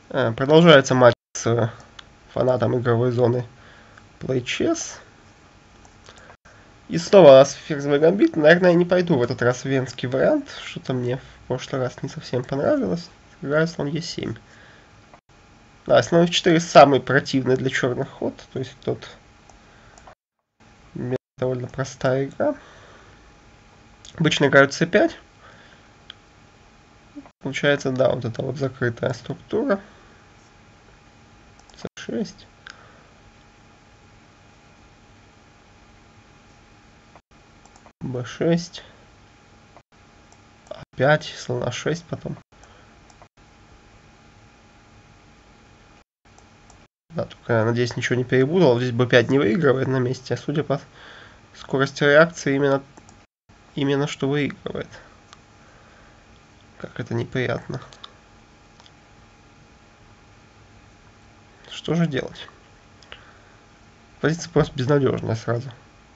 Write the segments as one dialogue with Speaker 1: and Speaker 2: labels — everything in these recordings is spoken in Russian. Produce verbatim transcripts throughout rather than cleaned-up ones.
Speaker 1: Продолжается матч с фанатом игровой зоны Play Chess. И снова у нас ферзевой гамбит. Наверное, я не пойду в этот раз в венский вариант. Что-то мне в прошлый раз не совсем понравилось. Играю слон е семь. Да, слон эф четыре самый противный для черных ход. То есть тут довольно простая игра. Обычно играют цэ пять. Получается, да, вот эта вот закрытая структура. цэ шесть. бэ шесть. а пять, слон а шесть потом. Да, только я надеюсь, ничего не перепутал. Здесь бэ пять не выигрывает на месте, а судя по скорости реакции, именно, именно что выигрывает. Как это неприятно. Что же делать? Позиция просто безнадежная сразу.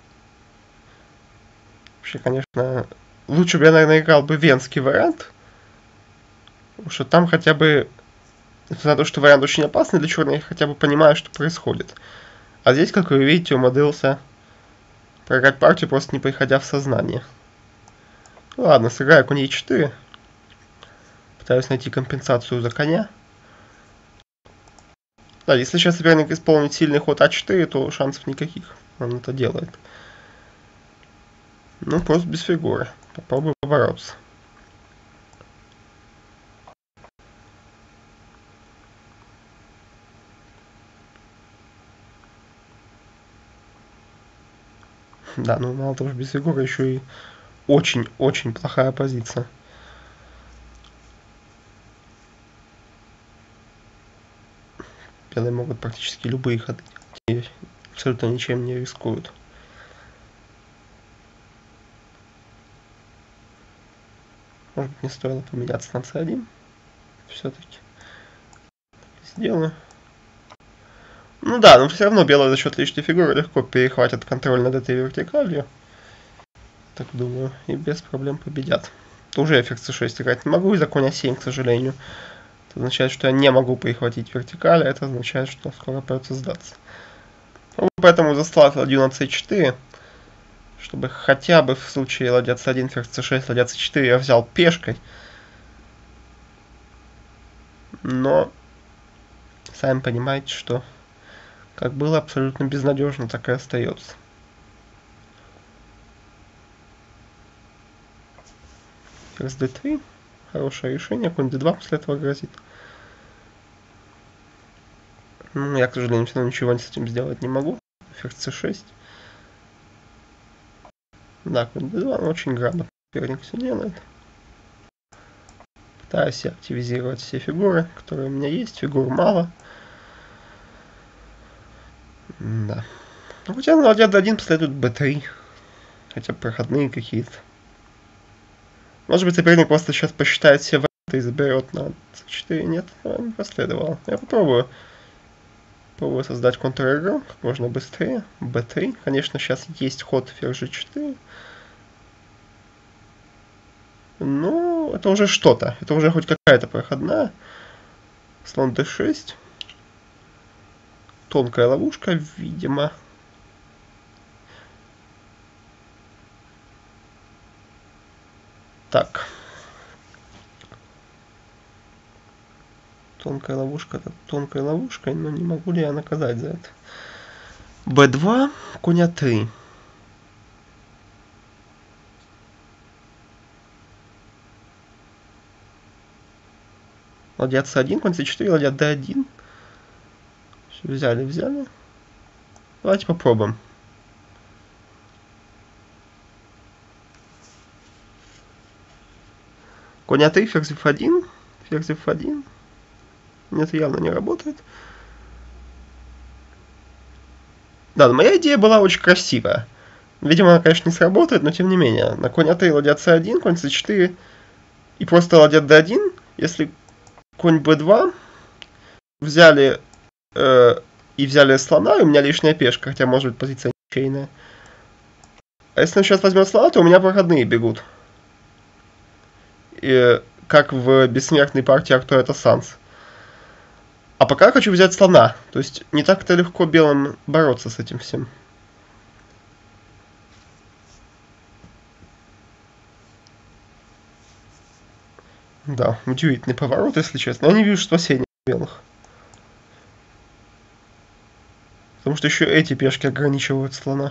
Speaker 1: Вообще, конечно, лучше бы я, наверное, играл бы венский вариант. Потому что там хотя бы, несмотря на то, что вариант очень опасный для черных, я хотя бы понимаю, что происходит. А здесь, как вы видите, умудрился проиграть партию, просто не приходя в сознание. Ну, ладно, сыграю конь е четыре. Пытаюсь найти компенсацию за коня. Да, если сейчас соперник исполнит сильный ход а четыре, то шансов никаких. Он это делает. Ну, просто без фигуры. Попробую побороться. Да, ну мало того, что без фигуры, еще и очень-очень плохая позиция. Белые могут практически любые ходы. И абсолютно ничем не рискуют. Может быть, не стоило поменяться на цэ один. Все-таки. Сделаю. Ну да, но все равно белые за счет лишней фигуры легко перехватят контроль над этой вертикалью. Так думаю. И без проблем победят. Уже я ферзь цэ шесть играть не могу из-за коня семь, к сожалению. Это означает, что я не могу перехватить вертикаль, а это означает, что скоро придется сдаться. Поэтому заслал ладью на цэ четыре, чтобы хотя бы в случае ладья цэ один, ферзь цэ шесть, ладья цэ четыре я взял пешкой. Но сами понимаете, что как было абсолютно безнадежно, так и остается. Ферзь дэ три. Хорошее решение. Конь дэ два после этого грозит. Ну, я, к сожалению, все равно ничего с этим сделать не могу. Ферзь цэ шесть. Да, конь дэ два, но очень грамотно соперник все делает. Пытаюсь активизировать все фигуры, которые у меня есть. Фигур мало. Да. Ну, хотя на ладья дэ один последует бэ три. Хотя бы проходные какие-то. Может быть, соперник просто сейчас посчитает все варианты и заберет на цэ четыре. Нет, не последовало. Я попробую. Попробую создать контр-игру как можно быстрее. бэ три. Конечно, сейчас есть ход ферзь жэ четыре. Ну, это уже что-то. Это уже хоть какая-то проходная. Слон дэ шесть. Тонкая ловушка, видимо. Так. Тонкая ловушка, это тонкой ловушкой, но не могу ли я наказать за это. бэ два, конь а три. Ладья цэ один, конь цэ четыре, ладья дэ один. Все, взяли, взяли. Давайте попробуем. Конь а три, ферзь эф один. Ферзь эф один. Нет, явно не работает. Да, но моя идея была очень красивая. Видимо, она, конечно, не сработает, но тем не менее. На конь а три, ладья цэ один, конь цэ четыре и просто ладья дэ один. Если конь бэ два взяли э, и взяли слона, и у меня лишняя пешка, хотя может быть позиция ничейная. А если он сейчас возьмет слона, то у меня проходные бегут. И, как в бессмертной партии Артура Санс. А пока я хочу взять слона. То есть не так-то легко белым бороться с этим всем. Да, удивительный поворот, если честно. Я не вижу спасения белых. Потому что еще эти пешки ограничивают слона.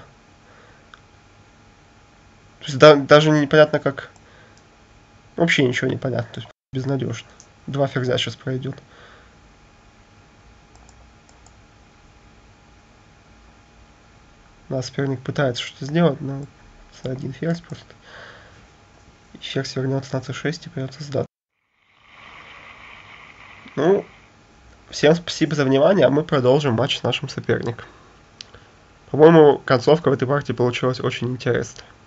Speaker 1: То есть да, даже непонятно как... Вообще ничего не понятно. То есть безнадежно. Два ферзя сейчас пройдет. Да, соперник пытается что-то сделать, но за один ферзь просто. И ферзь вернется на цэ шесть и придется сдаться. Ну, всем спасибо за внимание, а мы продолжим матч с нашим соперником. По-моему, концовка в этой партии получилась очень интересной.